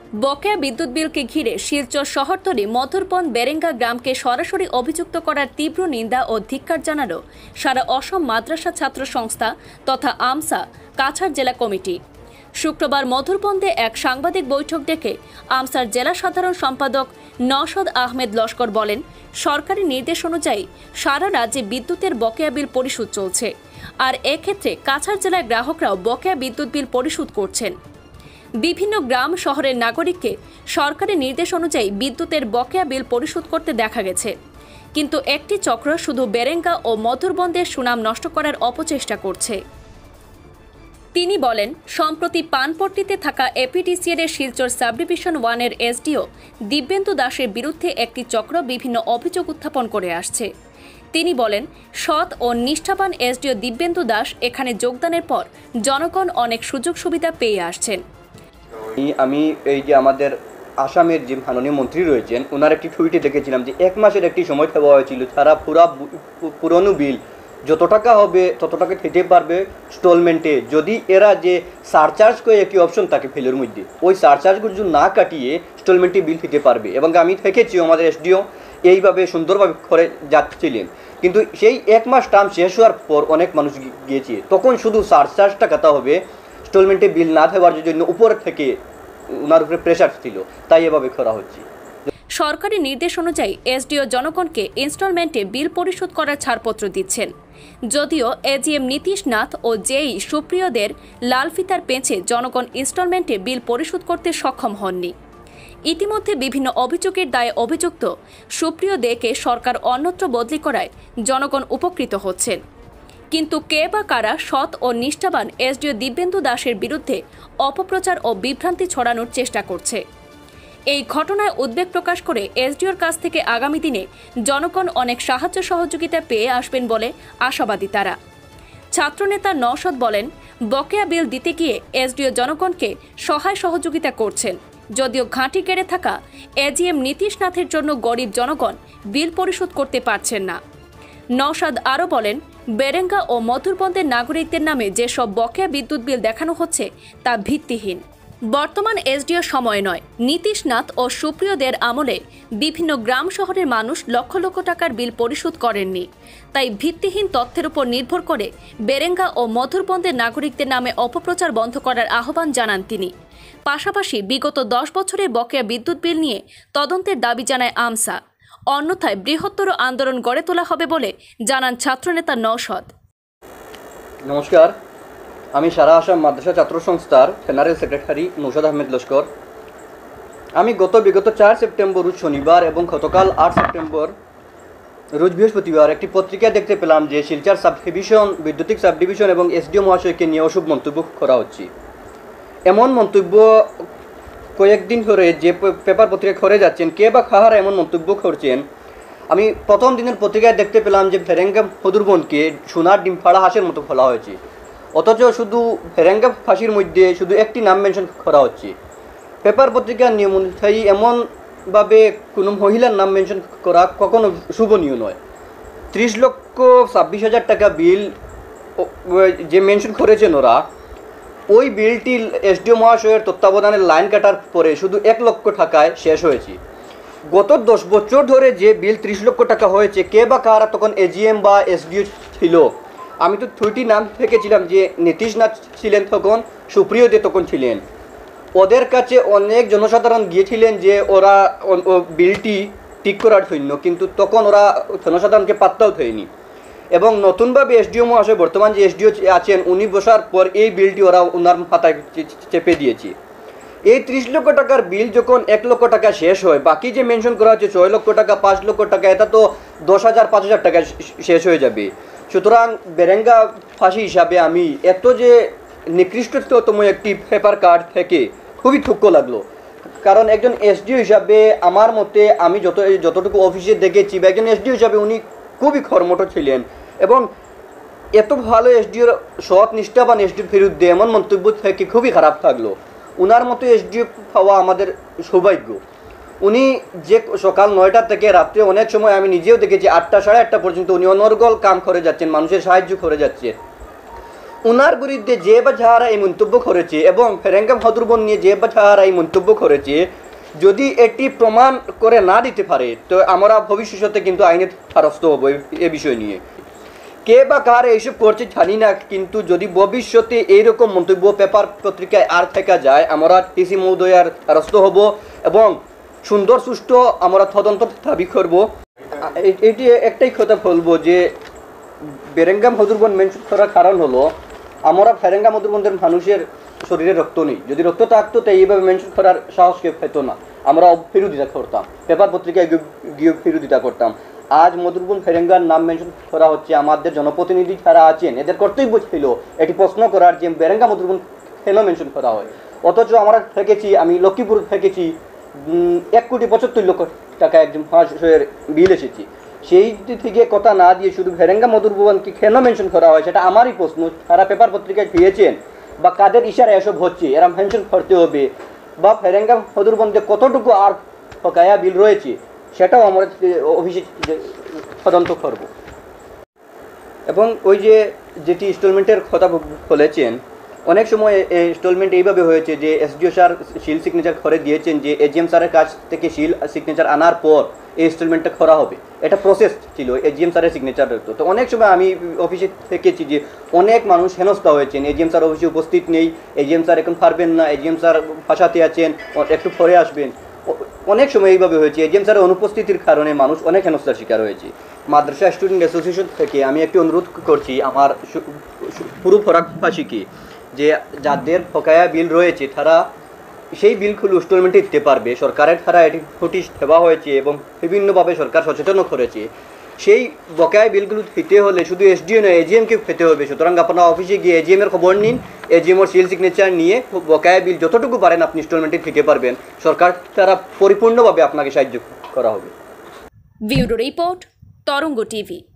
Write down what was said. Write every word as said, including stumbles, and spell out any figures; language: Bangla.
বকেয়া বিদ্যুৎ বিলকে ঘিরে শিলচর শহরতলি মধুরপন বেরেঙ্গা গ্রামকে সরাসরি অভিযুক্ত করার তীব্র নিন্দা ও ধিক্কার জানালো সারা অসম মাদ্রাসা ছাত্র সংস্থা তথা আমসা কাছাড় জেলা কমিটি। শুক্রবার মধুরপন্দে এক সাংবাদিক বৈঠক ডেকে আমসার জেলা সাধারণ সম্পাদক নওশাদ আহমেদ লস্কর বলেন, সরকারি নির্দেশ অনুযায়ী সারা রাজ্যে বিদ্যুতের বকেয়া বিল পরিশোধ চলছে, আর এক্ষেত্রে কাছাড় জেলার গ্রাহকরাও বকেয়া বিদ্যুৎ বিল পরিশোধ করছেন। বিভিন্ন গ্রাম শহরের নাগরিককে সরকারি নির্দেশ অনুযায়ী বিদ্যুতের বকেয়া বিল পরিশোধ করতে দেখা গেছে, কিন্তু একটি চক্র শুধু বেরেঙ্গা ও মধুরবন্দের সুনাম নষ্ট করার অপচেষ্টা করছে। তিনি বলেন, সম্প্রতি পানপট্টিতে থাকা এপিডিসিএল এর শিলচর সাব ডিভিশন ওয়ানের এসডিও দিব্যেন্দু দাসের বিরুদ্ধে একটি চক্র বিভিন্ন অভিযোগ উত্থাপন করে আসছে। তিনি বলেন, সৎ ও নিষ্ঠাবান এসডিও দিব্যেন্দু দাস এখানে যোগদানের পর জনগণ অনেক সুযোগ সুবিধা পেয়ে আসছেন। আমি এই যে আমাদের আসামের যে মাননীয় মন্ত্রী রয়েছেন, ওনার একটি টুইটে দেখেছিলাম যে এক মাসের একটি সময় দেওয়া হয়েছিল, তারা পুরা পুরনো বিল যত টাকা হবে তত টাকা খেতে পারবে ইনস্টলমেন্টে, যদি এরা যে সারচার্জ করে একটি অপশন থাকে ফেলের মধ্যে, ওই সারচার্জগুলো যদি না কাটিয়ে ইনস্টলমেন্টে বিল খেতে পারবে। এবং আমি দেখেছি আমাদের এসডিও এইভাবে সুন্দরভাবে করে যাচ্ছিলেন, কিন্তু সেই এক মাস টার্ম শেষ হওয়ার পর অনেক মানুষ গিয়েছে, তখন শুধু সারচার্জটা কাটা হবে, ইনস্টলমেন্টে বিল না দেওয়ার জন্য উপর থেকে ওনার উপরে প্রেশার ছিল, তাই এভাবে করা হচ্ছে। সরকারি নির্দেশ অনুযায়ী এসডিও জনগণকে ইনস্টলমেন্টে বিল পরিশোধ করার ছাড়পত্র দিচ্ছেন, যদিও এজিএম নীতিশ নাথ ও জেই সুপ্রিয়দের লাল ফিতার পেঁচে জনগণ ইনস্টলমেন্টে বিল পরিশোধ করতে সক্ষম হননি। ইতিমধ্যে বিভিন্ন অভিযোগের দায়ে অভিযুক্ত সুপ্রিয় দেকে সরকার অন্যত্র বদলি করায় জনগণ উপকৃত হচ্ছেন, কিন্তু কে বা কারা সৎ ও নিষ্ঠাবান এসডিও দিব্যেন্দু দাসের বিরুদ্ধে অপপ্রচার ও বিভ্রান্তি ছড়ানোর চেষ্টা করছে। এই ঘটনায় উদ্বেগ প্রকাশ করে এসডিওর কাছ থেকে আগামী দিনে জনগণ অনেক সাহায্য সহযোগিতা পেয়ে আসবেন বলে আশাবাদী তারা। ছাত্রনেতা নওশাদ বলেন, বকেয়া বিল দিতে গিয়ে এসডিও জনগণকে সহায় সহযোগিতা করছেন, যদিও ঘাঁটি কেড়ে থাকা এজিএম নীতিশ নাথের জন্য গরিব জনগণ বিল পরিশোধ করতে পারছেন না। নওশাদ আরও বলেন, বেরেঙ্গা ও মধুরবন্দের নাগরিকদের নামে যেসব বকেয়া বিদ্যুৎ বিল দেখানো হচ্ছে তা ভিত্তিহীন। বর্তমান এসডিও সময় নয়, নীতিশ নাথ ও সুপ্রিয়দের আমলে বিভিন্ন গ্রাম শহরের মানুষ লক্ষ লক্ষ টাকার বিল পরিশোধ করেননি, তাই ভিত্তিহীন তথ্যের উপর নির্ভর করে বেরেঙ্গা ও মধুরবন্দের নাগরিকদের নামে অপপ্রচার বন্ধ করার আহ্বান জানান তিনি। পাশাপাশি বিগত দশ বছরের বকেয়া বিদ্যুৎ বিল নিয়ে তদন্তের দাবি জানায় আমসা, অন্যথায় বৃহত্তর আন্দোলন গড়ে তোলা হবে বলে জানান ছাত্রনেতা নওশাদ। নমস্কার, আমি সারা আসাম মাদ্রাসা ছাত্র সংস্থার জেনারেল সেক্রেটারি নওশাদ আহমেদ লস্কর। আমি গত বিগত চার সেপ্টেম্বর রোজ শনিবার এবং গতকাল আট সেপ্টেম্বর রোজ বৃহস্পতিবার একটি পত্রিকা দেখতে পেলাম যে শিলচর সাব ডিভিশন বৈদ্যুতিক সাব ডিভিশন এবং এসডিও মহাশয়কে নিয়ে অশুভ মন্তব্য করা হচ্ছে। এমন মন্তব্য কয়েকদিন ধরে যে পেপার পত্রিকা করে যাচ্ছেন, কে বা কাহারা এমন মন্তব্য করছেন। আমি প্রথম দিনের পত্রিকায় দেখতে পেলাম যে বেরেঙ্গা মধুরবনকে সোনার ডিম ফাড়া হাঁসের মতো ফেলা হয়েছে, অথচ শুধু বেরেঙ্গা ফাঁসির মধ্যে শুধু একটি নাম মেনশন করা হচ্ছে। পেপার পত্রিকার নিয়ম অনুযায়ী এমনভাবে কোনো মহিলার নাম মেনশন করা কখনো শুভনীয় নয়। ত্রিশ লক্ষ ছাব্বিশ হাজার টাকা বিল যে মেনশন করেছেন ওরা, ওই বিলটি এসডিও মহাশয়ের তত্ত্বাবধানের লাইন কাটার পরে শুধু এক লক্ষ টাকায় শেষ হয়েছে। গত দশ বছর ধরে যে বিল ত্রিশ লক্ষ টাকা হয়েছে, কে বা কারা তখন এজিএম বা এসডিও ছিল। আমি তো দুইটি নাম থেকেছিলাম, যে নীতিশ নাথ ছিলেন তখন, সুপ্রিয় দে তখন ছিলেন। ওদের কাছে অনেক জনসাধারণ গিয়েছিলেন যে ওরা বিলটি ঠিক করার জন্য, কিন্তু তখন ওরা জনসাধারণকে পাত্তাও দেয়নি। এবং নতুনভাবে এসডিও মহাশয় বর্তমান যে এসডিও আছেন, উনি বসার পর এই বিলটি ওরা ওনার মাথায় চেপে দিয়েছে। এই ত্রিশ লক্ষ টাকার বিল যখন এক লক্ষ টাকা শেষ হয়, বাকি যে মেনশন করা হচ্ছে ছয় লক্ষ টাকা পাঁচ লক্ষ টাকা, এটা তো দশ হাজার পাঁচ হাজার টাকা শেষ হয়ে যাবে। সুতরাং বেরেঙ্গা ফাঁসি হিসাবে আমি এত যে নিকৃষ্টতম একটি পেপার কার্ড থেকে খুবই দুঃখ লাগলো। কারণ একজন এসডিও হিসাবে আমার মতে আমি যত যতটুকু অফিসে দেখেছি, বা একজন এসডিও হিসাবে উনি খুবই কর্মঠ ছিলেন, এবং এত ভালো এসডিওর সৎ নিষ্ঠাবান এসডিওর বিরুদ্ধে এমন মন্তব্য থেকে খুবই খারাপ থাকলো। উনার মতো এসডিও পাওয়া আমাদের সৌভাগ্য। উনি যে সকাল নয়টা থেকে রাত্রে অনেক সময় আমি নিজেও দেখেছি আটটা সাড়ে আটটা পর্যন্ত উনি অনর্গল কাম করে যাচ্ছেন, মানুষের সাহায্য করে যাচ্ছেন। উনার বিরুদ্ধে যে বা যাহারা এই মন্তব্য করেছে এবং ফেরেঙ্গা মাহমুদুর নিয়ে যে বা যাহারা এই মন্তব্য করেছে, যদি এটি প্রমাণ করে না দিতে পারে তো আমরা ভবিষ্যতে কিন্তু আইনের দ্বারস্থ হব এ বিষয় নিয়ে। কে বা কার এইসব করছে জানি না, কিন্তু যদি ভবিষ্যতে এইরকম মন্তব্য পেপার পত্রিকায় আর থেকে যায়, আমরা টিসি মহোদয়ার দ্বারস্থ হব এবং সুন্দর সুষ্ঠু আমরা তদন্ত দাবি করব। এটি একটাই কথা বলবো যে ফেরেঙ্গা মাহমুদুর মেনশন করার কারণ হলো আমরা ফেরেঙ্গা মাহমুদুর মানুষের শরীরে রক্ত নেই, যদি রক্ত থাকতো তো এইভাবে মেনশন করার সাহস কেউ পেত না, আমরা বিরোধিতা করতাম, পেপার পত্রিকায় গিয়ে বিরোধিতা করতাম। আজ মধুরবন ফেরেঙ্গার নাম মেনশন করা হচ্ছে, আমাদের জনপ্রতিনিধি যারা আছেন এদের কর্তব্য ছিল এটি প্রশ্ন করার যে ফেরেঙ্গা মধুরবন কেন মেনশন করা হয়। অথচ আমরা থেকেছি, আমি লক্ষ্মীপুর থেকেছি, এক কোটি পঁচাত্তর লক্ষ টাকা একজন মহাশয়ের বিল এসেছি, সেই থেকে কথা না দিয়ে শুধু ফেরেঙ্গা মধুরবনকে কেন মেনশন করা হয় সেটা আমারই প্রশ্ন। তারা পেপার পত্রিকায় পেয়েছেন বা কাদের ইশারা এসব হচ্ছে এরা মেনশন করতে হবে, বা ফেরেঙ্গা মধুরবন যে কতটুকু আর বকেয়া বিল রয়েছে সেটাও আমরা অফিসে তদন্ত করব। এবং ওই যে যেটি ইনস্টলমেন্টের কথা বলেছেন, অনেক সময় ইনস্টলমেন্ট এইভাবে হয়েছে যে এসডিও স্যার সিল সিগনেচার করে দিয়েছেন যে এজিএম স্যারের কাছ থেকে সিল সিগনেচার আনার পর এই ইনস্টলমেন্টটা করা হবে, এটা প্রসেস ছিল এজিএম স্যারের সিগনেচার হতো। তো অনেক সময় আমি অফিসে থেকেছি যে অনেক মানুষ হেনস্থা হয়েছেন, এজিএম স্যার অফিসে উপস্থিত নেই, এজিএম স্যার এখন পারবেন না, এজিএম স্যার ভাষাতে আছেন, একটু পরে আসবেন। অনেক সময় এইভাবে হয়েছে, এজিএম স্যারের অনুপস্থিতির কারণে মানুষ অনেক হেনস্থার শিকার হয়েছে। মাদ্রাসা স্টুডেন্ট অ্যাসোসিয়েশন থেকে আমি একটি অনুরোধ করছি আমার পুরো ফরাকবাসীকে যে যাদের বকেয়া বিল রয়েছে তারা সেই বিলগুলো ইনস্টলমেন্টে দিতে পারবে। সরকারের দ্বারা এটি নোটিশ দেওয়া হয়েছে এবং বিভিন্নভাবে সরকার সচেতনও করেছে। সেই বকেয়া বিলগুলো দিতে হলে শুধু এসডিও নয় এজিএমকে পেতে হবে। সুতরাং আপনার অফিসে গিয়ে এজিএমের খবর নিন, এজিএমর সিল সিগনেচার নিয়ে বকেয়া বিল যতটুকু পারেন আপনি ইনস্টলমেন্টে দিতে পারবেন, সরকার দ্বারা পরিপূর্ণভাবে আপনাকে সাহায্য করা হবে। Bureau report, Tarang TV.